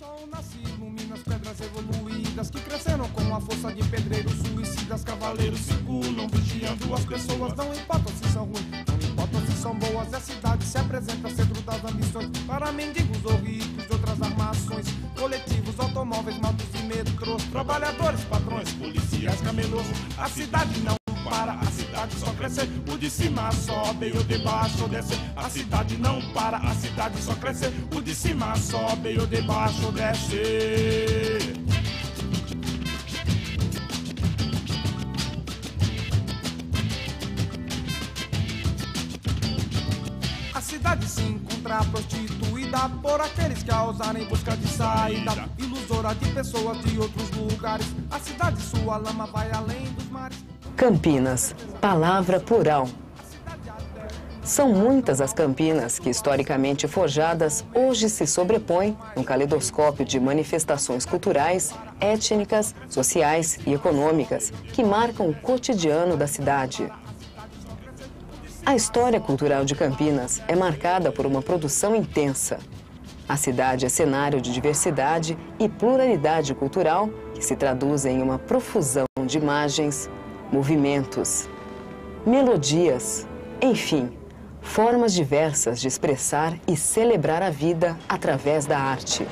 sol nasce, ilumina as pedras evoluídas que cresceram com a força de pedreiros suicidas. Cavaleiros circulam, vigiando as pessoas. Não importa se são ruins, não importa se são boas. A cidade se apresenta centro das ambições para mendigos ou ricos de outras armações. Coletivos, automóveis, motos e metrôs, trabalhadores, patrões, policiais, camelôs. A cidade não para, a cidade só cresce. O de cima sobe e o de baixo desce. A cidade não para, a cidade só cresce. O de cima sobe e o de baixo desce. A cidade se encontra prostituída por aqueles que a usarem em busca de saída ilusora de pessoas de outros lugares. A cidade, sua lama vai além dos mares. Campinas, palavra plural. São muitas as Campinas que, historicamente forjadas, hoje se sobrepõem num caleidoscópio de manifestações culturais, étnicas, sociais e econômicas que marcam o cotidiano da cidade. A história cultural de Campinas é marcada por uma produção intensa. A cidade é cenário de diversidade e pluralidade cultural que se traduzem em uma profusão de imagens, movimentos, melodias, enfim, formas diversas de expressar e celebrar a vida através da arte.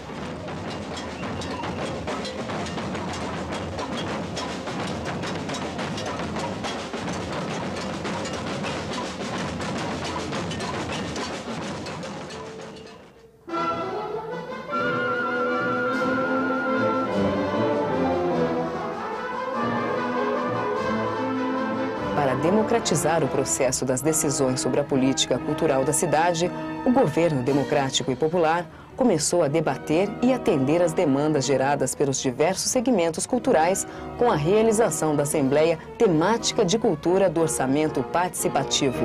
Para democratizar o processo das decisões sobre a política cultural da cidade, o governo democrático e popular começou a debater e atender às demandas geradas pelos diversos segmentos culturais com a realização da Assembleia Temática de Cultura do Orçamento Participativo.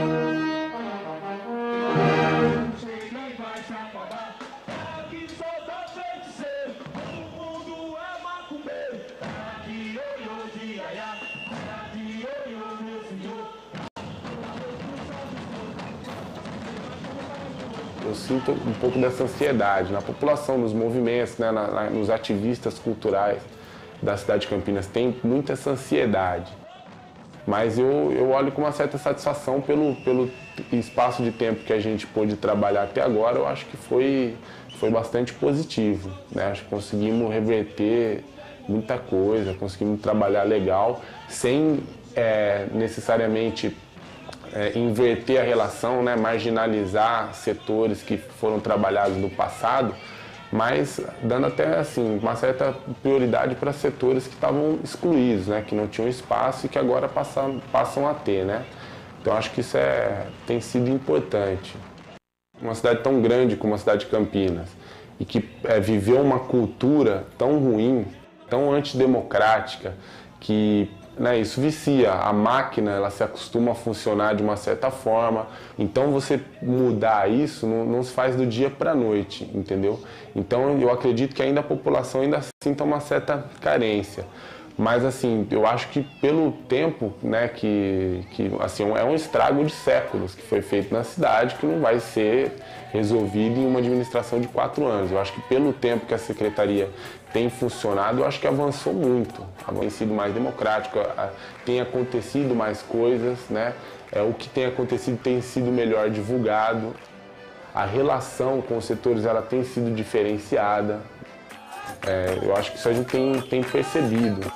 Eu sinto um pouco dessa ansiedade na população, nos movimentos, né, nos ativistas culturais da cidade de Campinas. Tem muita essa ansiedade. Mas eu olho com uma certa satisfação pelo espaço de tempo que a gente pôde trabalhar até agora. Eu acho que foi bastante positivo, né? Acho que conseguimos reverter muita coisa, conseguimos trabalhar legal, sem necessariamente inverter a relação, né, marginalizar setores que foram trabalhados no passado, mas dando até assim uma certa prioridade para setores que estavam excluídos, né, que não tinham espaço e que agora passam a ter, né? Então acho que isso tem sido importante. Uma cidade tão grande como a cidade de Campinas e que viveu uma cultura tão ruim, tão antidemocrática, que isso vicia. A máquina, ela se acostuma a funcionar de uma certa forma. Então, você mudar isso não se faz do dia para a noite, entendeu? Então, eu acredito que ainda a população ainda sinta uma certa carência. Mas, assim, eu acho que pelo tempo, né, que assim, é um estrago de séculos que foi feito na cidade, que não vai ser resolvido em uma administração de 4 anos. Eu acho que pelo tempo que a secretaria tem funcionado, eu acho que avançou muito. Tem sido mais democrático, tem acontecido mais coisas, né? O que tem acontecido tem sido melhor divulgado. A relação com os setores ela tem sido diferenciada. Eu acho que isso a gente tem percebido.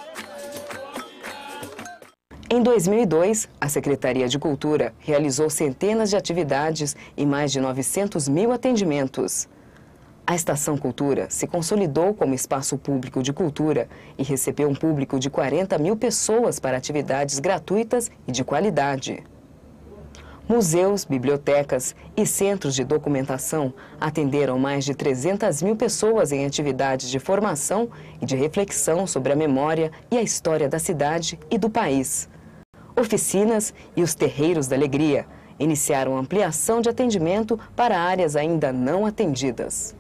Em 2002, a Secretaria de Cultura realizou centenas de atividades e mais de 900 mil atendimentos. A Estação Cultura se consolidou como espaço público de cultura e recebeu um público de 40 mil pessoas para atividades gratuitas e de qualidade. Museus, bibliotecas e centros de documentação atenderam mais de 300 mil pessoas em atividades de formação e de reflexão sobre a memória e a história da cidade e do país. Oficinas e os Terreiros da Alegria iniciaram ampliação de atendimento para áreas ainda não atendidas.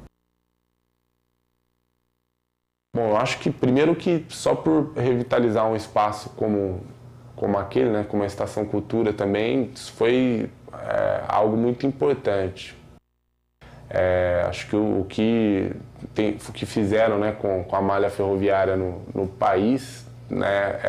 Bom, eu acho que primeiro que só por revitalizar um espaço como aquele, né, como a Estação Cultura também, isso foi algo muito importante. Acho que o que fizeram, né, com a malha ferroviária no país, né,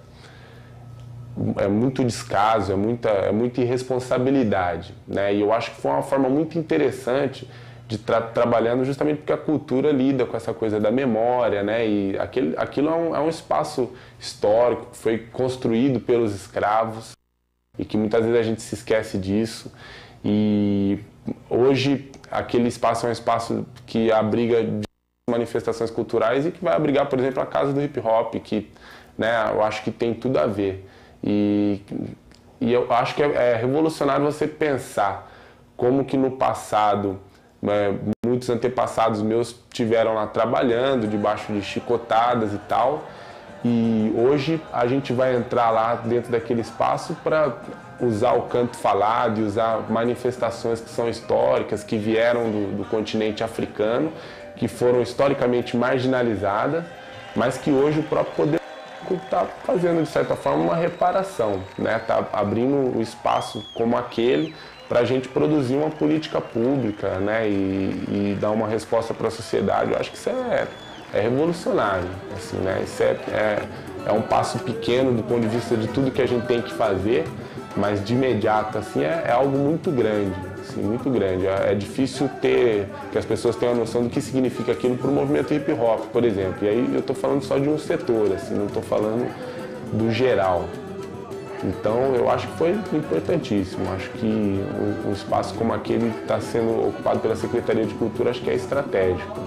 é muito descaso, é muita irresponsabilidade, né? E eu acho que foi uma forma muito interessante de trabalhando justamente porque a cultura lida com essa coisa da memória, né? E aquilo é um espaço histórico que foi construído pelos escravos e que muitas vezes a gente se esquece disso. E hoje aquele espaço é um espaço que abriga manifestações culturais e que vai abrigar, por exemplo, a Casa do Hip Hop, que, né, eu acho que tem tudo a ver. E eu acho que é revolucionário você pensar como que no passado, muitos antepassados meus tiveram lá trabalhando debaixo de chicotadas e tal, e hoje a gente vai entrar lá dentro daquele espaço para usar o canto falado e usar manifestações que são históricas, que vieram do continente africano, que foram historicamente marginalizadas, mas que hoje o próprio poder está fazendo, de certa forma, uma reparação, né? Está abrindo o espaço como aquele para a gente produzir uma política pública, né? E dar uma resposta para a sociedade. Eu acho que isso é revolucionário, assim, né? Isso é um passo pequeno do ponto de vista de tudo que a gente tem que fazer, mas de imediato, assim, é algo muito grande. Assim, muito grande. É difícil que as pessoas tenham a noção do que significa aquilo para o movimento hip hop, por exemplo. E aí eu estou falando só de um setor, assim, não estou falando do geral. Então eu acho que foi importantíssimo. Acho que um espaço como aquele está sendo ocupado pela Secretaria de Cultura, acho que é estratégico.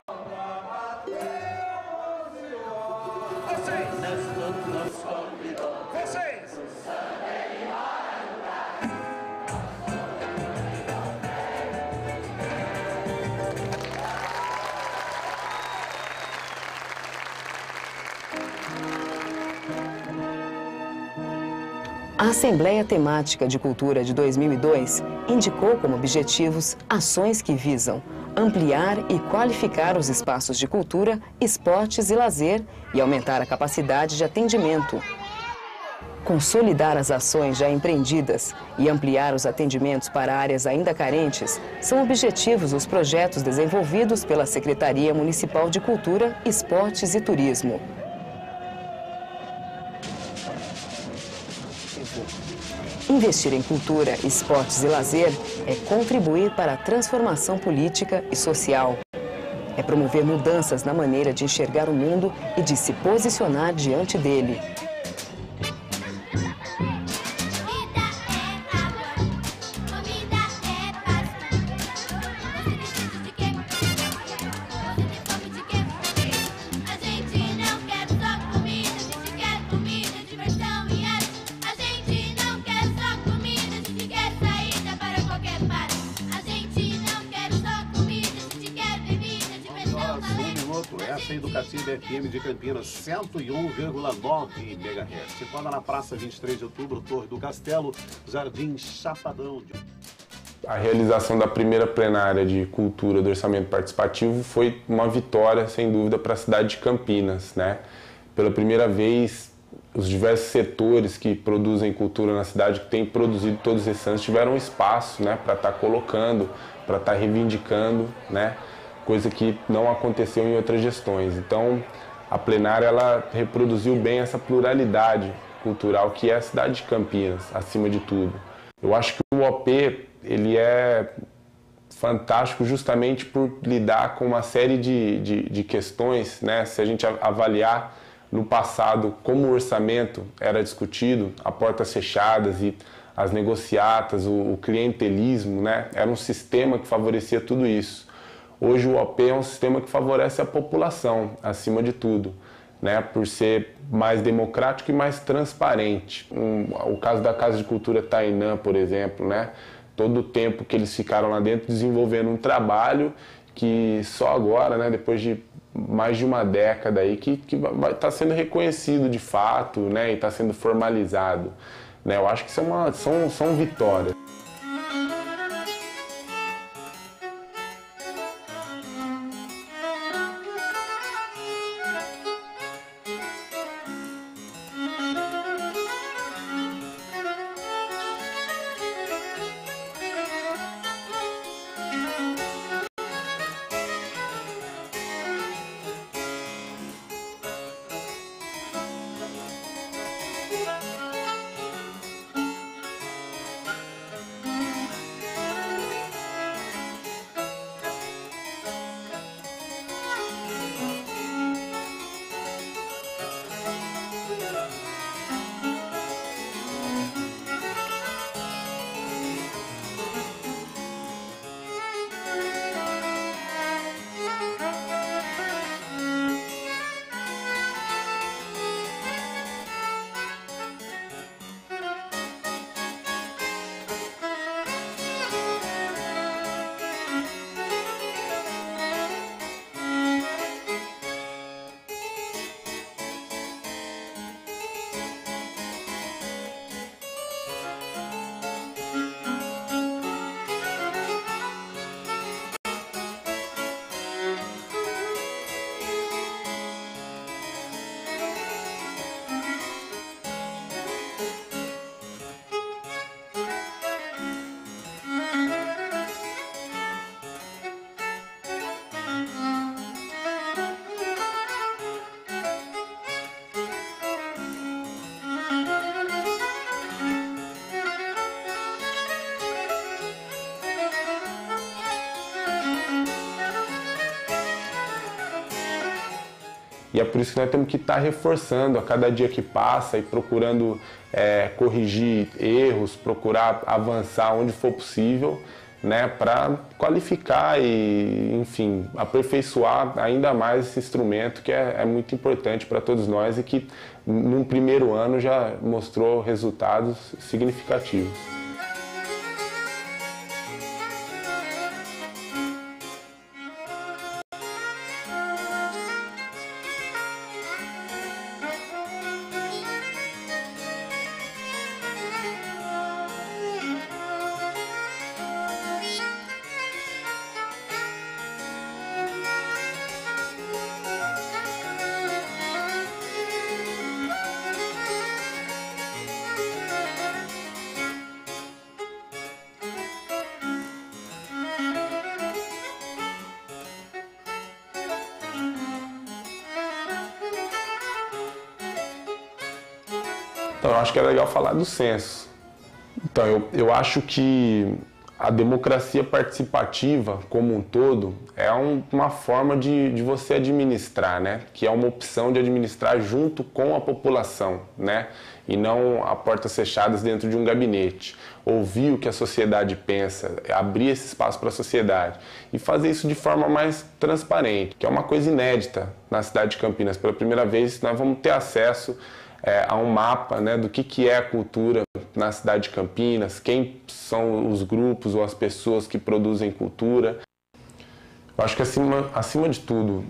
A Assembleia Temática de Cultura de 2002 indicou como objetivos ações que visam ampliar e qualificar os espaços de cultura, esportes e lazer e aumentar a capacidade de atendimento. Consolidar as ações já empreendidas e ampliar os atendimentos para áreas ainda carentes são objetivos dos projetos desenvolvidos pela Secretaria Municipal de Cultura, Esportes e Turismo. Investir em cultura, esportes e lazer é contribuir para a transformação política e social. É promover mudanças na maneira de enxergar o mundo e de se posicionar diante dele. Essa é a Educativa FM de Campinas, 101,9 MHz. Situada na Praça 23 de Outubro, Torre do Castelo, Jardim Chapadão. A realização da primeira plenária de cultura do orçamento participativo foi uma vitória, sem dúvida, para a cidade de Campinas, né? Pela primeira vez, os diversos setores que produzem cultura na cidade, que têm produzido todos esses anos, tiveram espaço, né, para estar colocando, para estar reivindicando, né? Coisa que não aconteceu em outras gestões. Então, a plenária ela reproduziu bem essa pluralidade cultural que é a cidade de Campinas, acima de tudo. Eu acho que o OP ele é fantástico justamente por lidar com uma série de questões, né? Se a gente avaliar no passado como o orçamento era discutido, a portas fechadas e as negociatas, o clientelismo, né? Era um sistema que favorecia tudo isso. Hoje o OP é um sistema que favorece a população, acima de tudo, né? Por ser mais democrático e mais transparente. O caso da Casa de Cultura Tainã, por exemplo, né? Todo o tempo que eles ficaram lá dentro desenvolvendo um trabalho que só agora, né, depois de mais de uma década aí, que vai estar sendo reconhecido de fato, né, e está sendo formalizado, né? Eu acho que são vitórias. E é por isso que nós temos que estar reforçando a cada dia que passa e procurando corrigir erros, procurar avançar onde for possível, né, para qualificar e, enfim, aperfeiçoar ainda mais esse instrumento que é muito importante para todos nós e que, num primeiro ano, já mostrou resultados significativos. Então, eu acho que é legal falar do censo. Então, eu acho que a democracia participativa, como um todo, é uma forma de você administrar, né? Que é uma opção de administrar junto com a população, né? E não a portas fechadas dentro de um gabinete. Ouvir o que a sociedade pensa, abrir esse espaço para a sociedade e fazer isso de forma mais transparente, que é uma coisa inédita na cidade de Campinas. Pela primeira vez, nós vamos ter acesso a um mapa, né, do que é a cultura na cidade de Campinas, quem são os grupos ou as pessoas que produzem cultura. Eu acho que acima de tudo,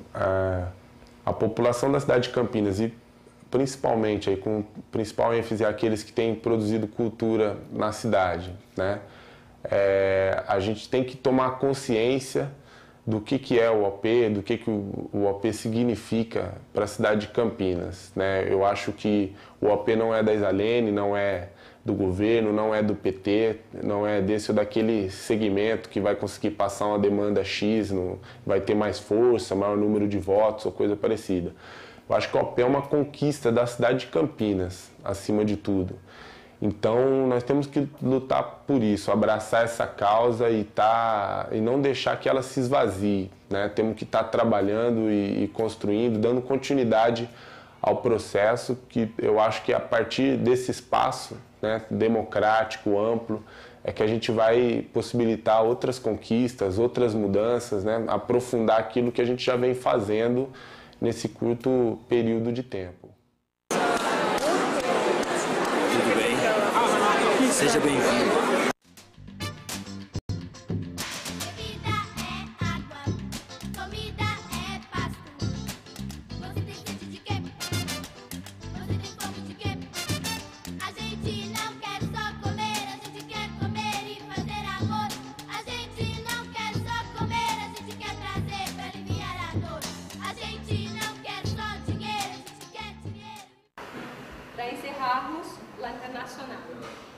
a população da cidade de Campinas e principalmente, com o principal ênfase aqueles que têm produzido cultura na cidade, né, a gente tem que tomar consciência do que é o OP, do que o OP significa para a cidade de Campinas, né? Eu acho que o OP não é da Isalene, não é do governo, não é do PT, não é desse ou daquele segmento que vai conseguir passar uma demanda X, vai ter mais força, maior número de votos ou coisa parecida. Eu acho que o OP é uma conquista da cidade de Campinas, acima de tudo. Então, nós temos que lutar por isso, abraçar essa causa e não deixar que ela se esvazie, né? Temos que estar trabalhando e construindo, dando continuidade ao processo, que eu acho que a partir desse espaço, né, democrático, amplo, é que a gente vai possibilitar outras conquistas, outras mudanças, né? Aprofundar aquilo que a gente já vem fazendo nesse curto período de tempo. Seja bem-vindo. Bebida é água, comida é pasto. Você tem sede de quê? Você tem fome de quê? A gente não quer só comer, a gente quer comer e fazer amor. A gente não quer só comer, a gente quer prazer pra aliviar a dor. A gente não quer só dinheiro, a gente quer dinheiro. Para encerrarmos, La Internacional.